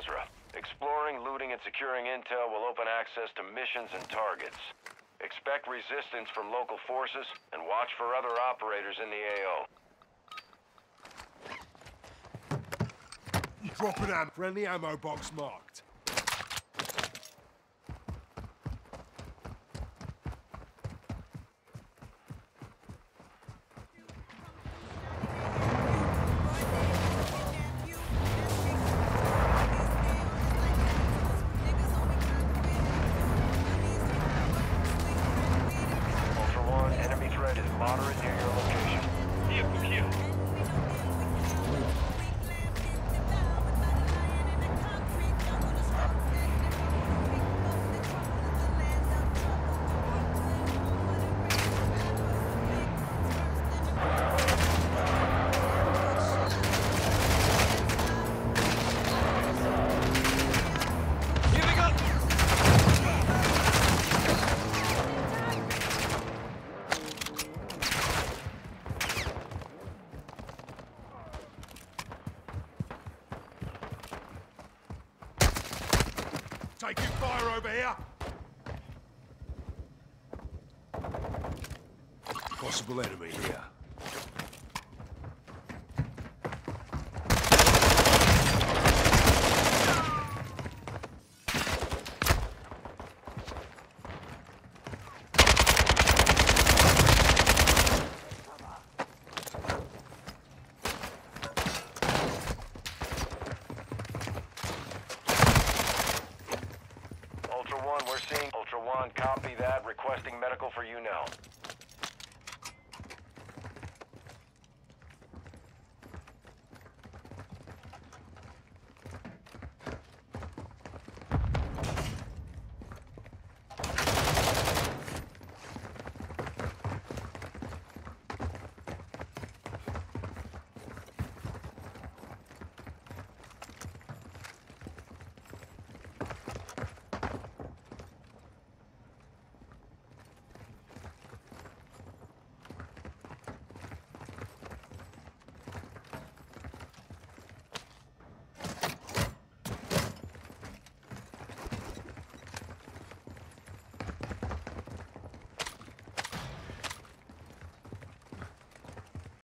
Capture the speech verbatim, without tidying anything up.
Basra. Exploring, looting, and securing intel will open access to missions and targets. Expect resistance from local forces, and watch for other operators in the A O. Drop an amp. Friendly ammo box marked. Moderate near your location. Vehicle here. Taking fire over here. Possible enemy here. Ultra One, we're seeing Ultra One. Copy that. Requesting medical for you now.